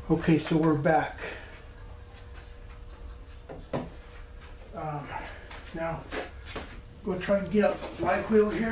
Okay, so we're back. Now, go try and get up the flywheel here.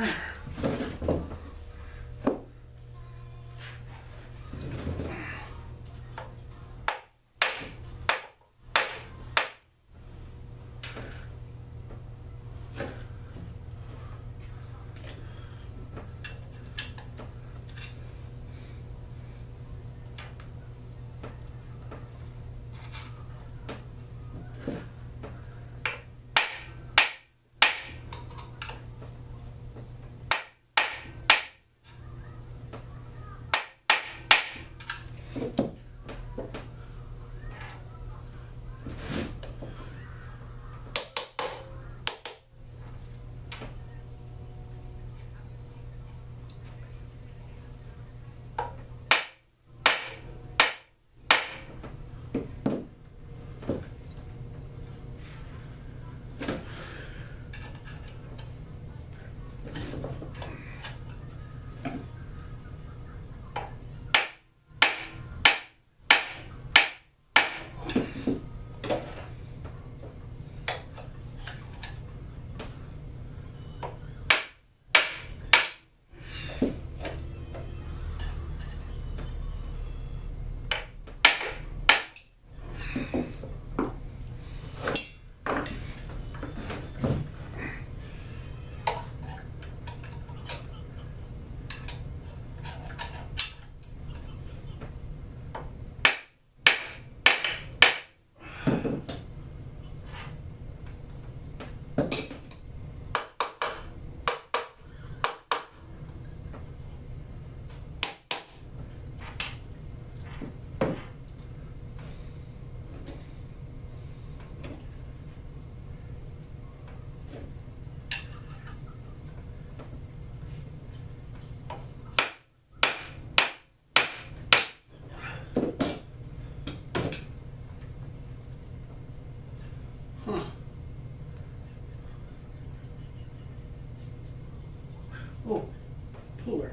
Oh, puller.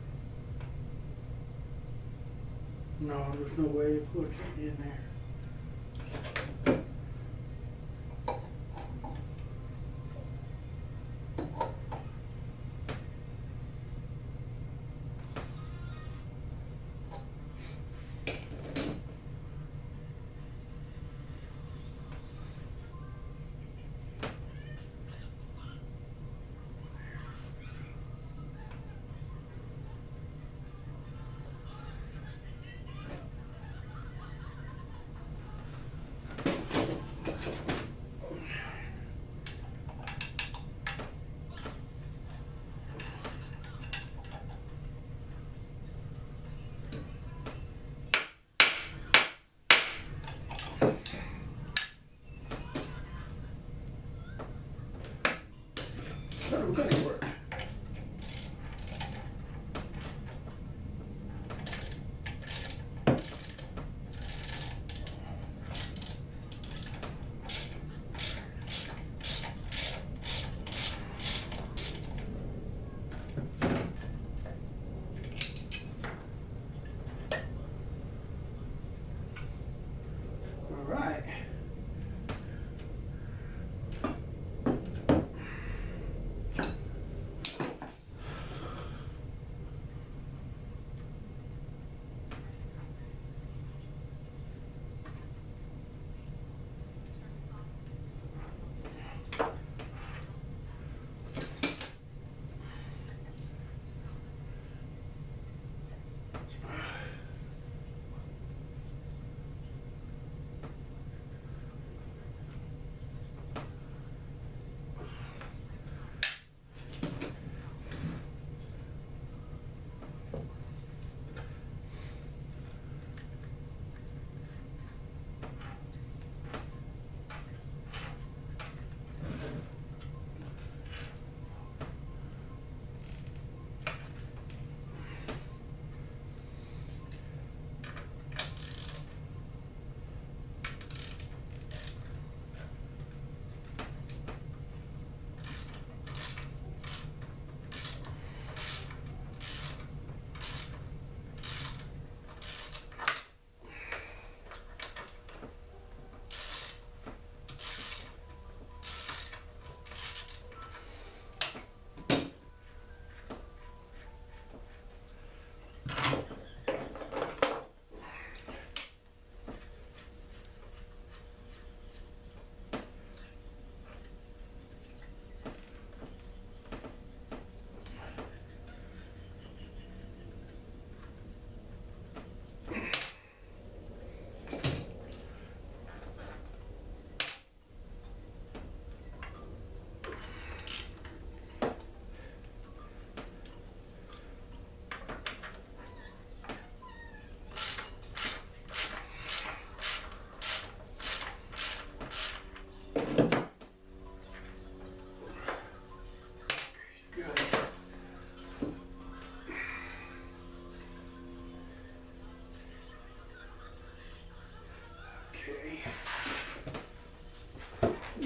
No, there's no way to put it in there.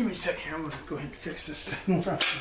Give me a second here. I'm gonna go ahead and fix this thing.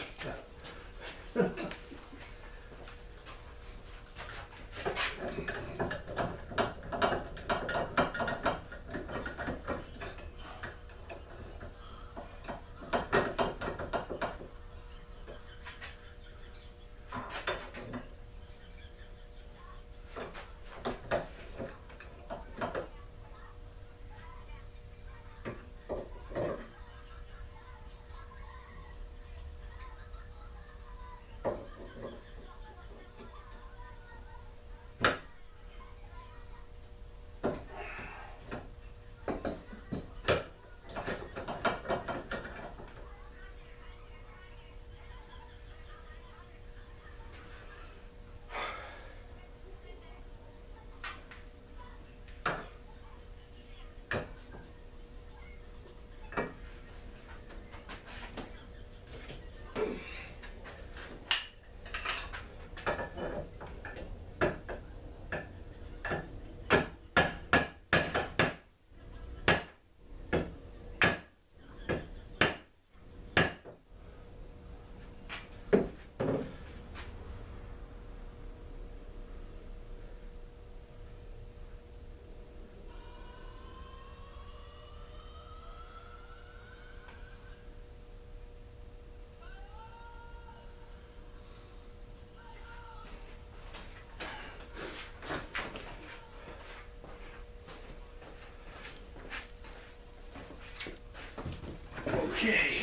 Okay,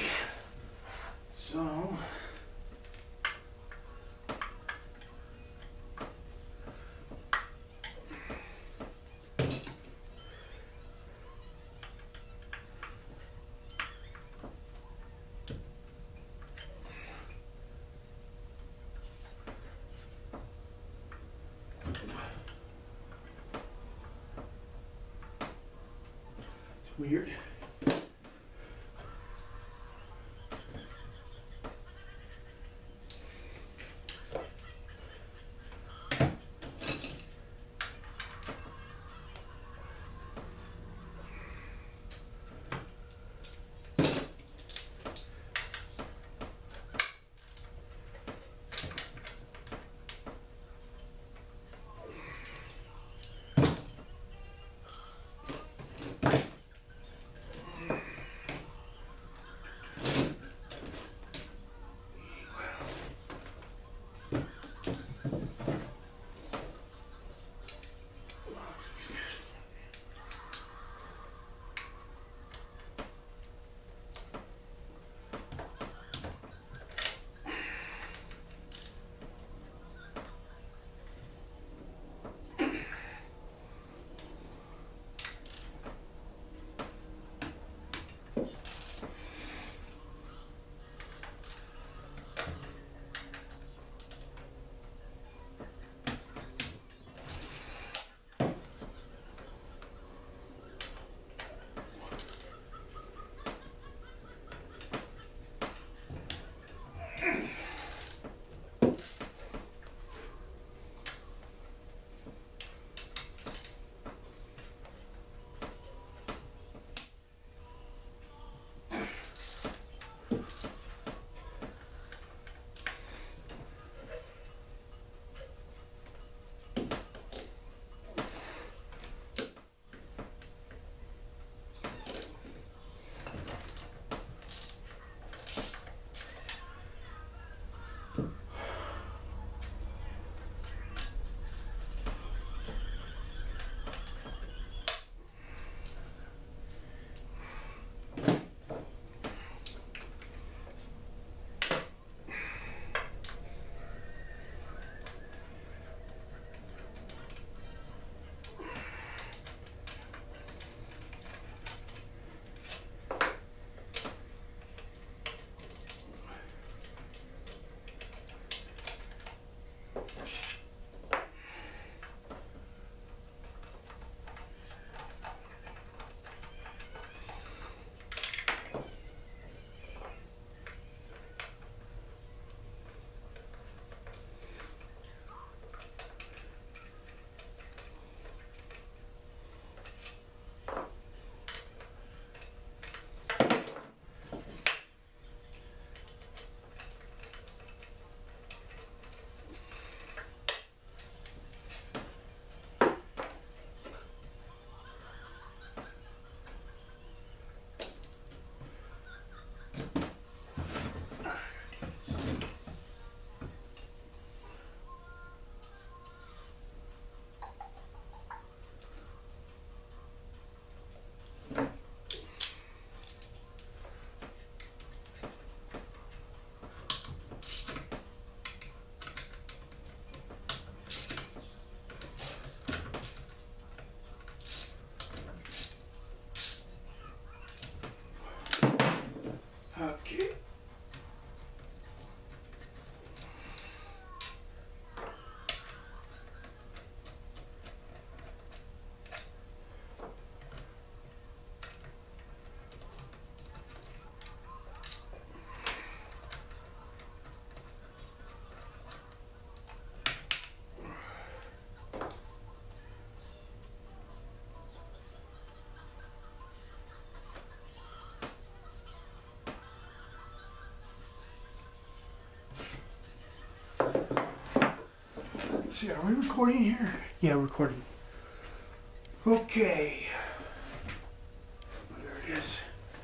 so it's weird. see, are we recording here? Yeah, recording. Okay. There it is.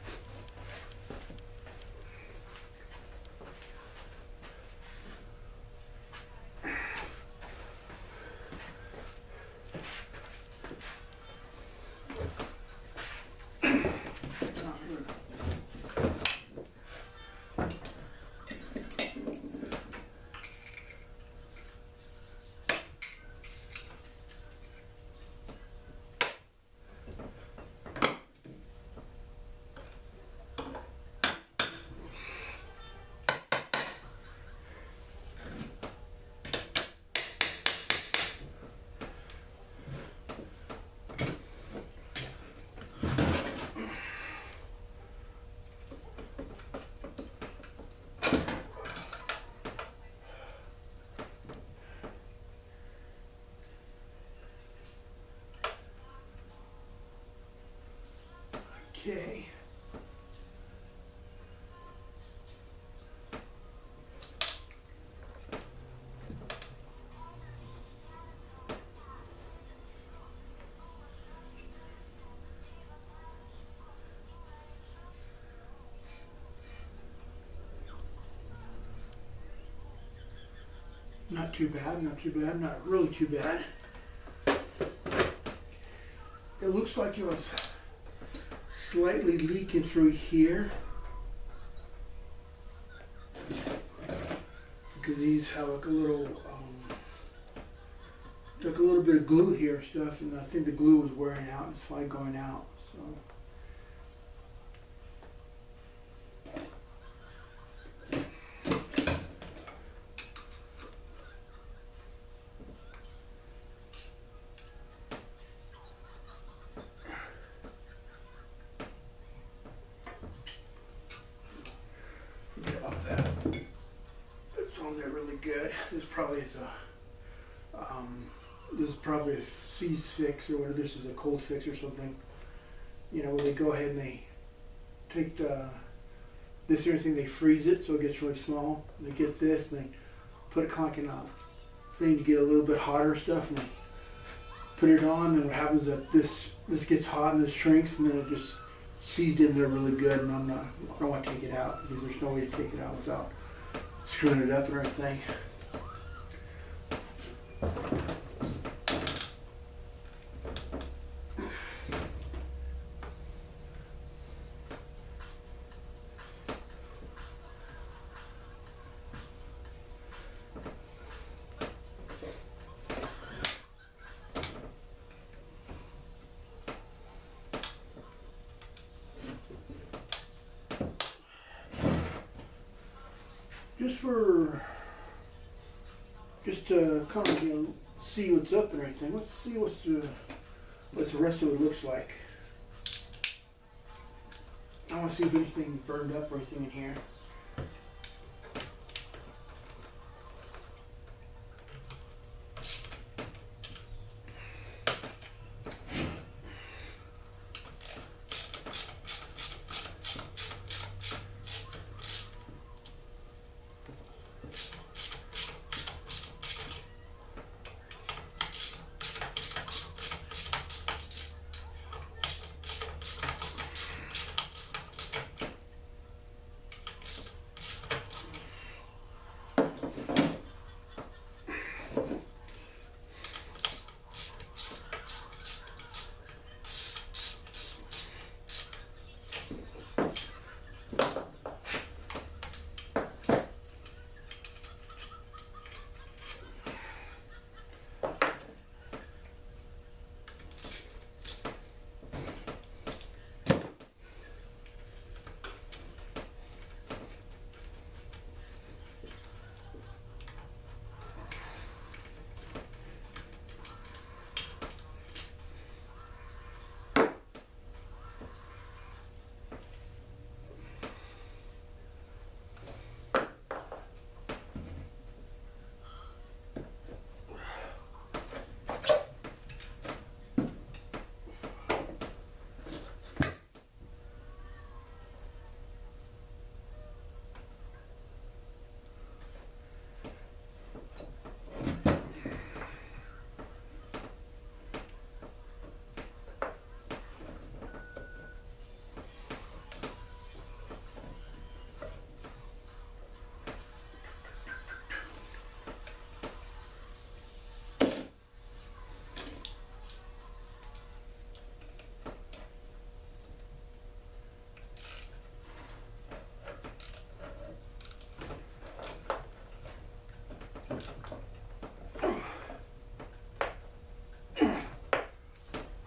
Okay. Not too bad, not too bad, not really too bad. It looks like it was slightly leaking through here because these have like a little bit of glue here and stuff, and I think the glue was wearing out and it's finally going out. So forget about that. It's on there really good. This probably is this is probably a seize fix or whatever. This is a cold fix or something. You know, where they go ahead and they take this here thing, they freeze it so it gets really small. They get this, and they put it kind of like in a thing to get a little bit hotter stuff, and they put it on. And what happens is that this gets hot and this shrinks, and then it just seized in there really good. And I don't want to take it out because there's no way to take it out without screwing it up and everything. Just to kind of, you know, see what's up and everything. Let's see what the rest of it looks like. I want to see if anything burned up or anything in here.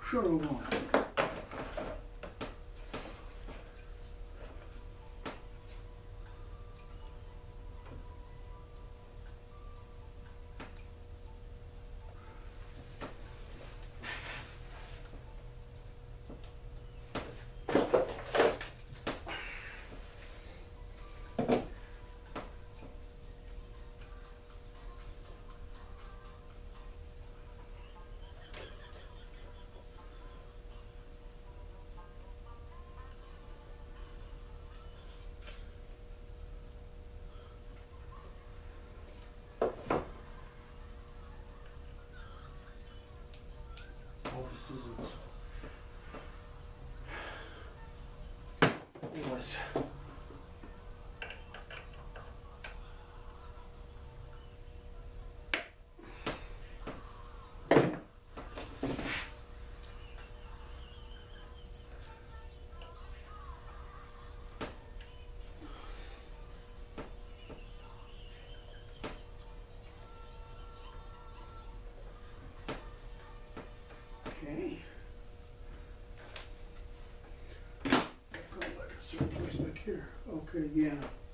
Sure, we'll go on. All the scissors. It was. Okay. Go back a certain place back here. Okay, yeah.